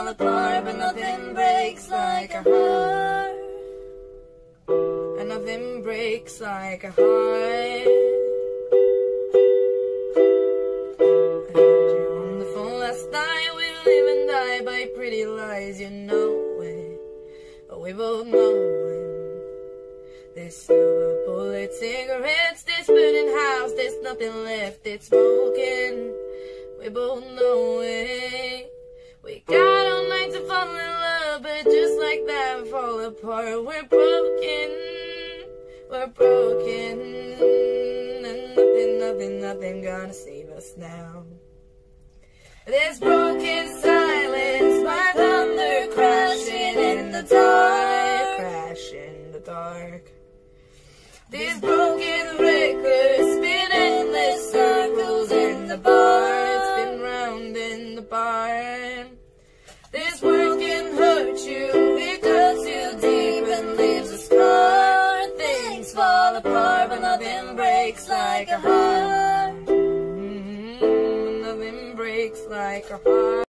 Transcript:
fall apart, but nothing breaks like a heart. And nothing breaks like a heart. I heard you on the phone last night. We live and die by pretty lies, you know it. But we both know it. This silver bullet cigarettes, this burning house, there's nothing left, it's broken. We both know it. We got all night to fall in love, but just like that we fall apart. We're broken, we're broken. And nothing gonna save us now. This broken silence, my thunder crashing in the dark, crash in the dark. These broken records spin endless circles in the bar, spin round in the barn. This world can hurt you, it cuts you deep and leaves a scar. Things fall apart, but nothing breaks like a heart. Nothing breaks like a heart.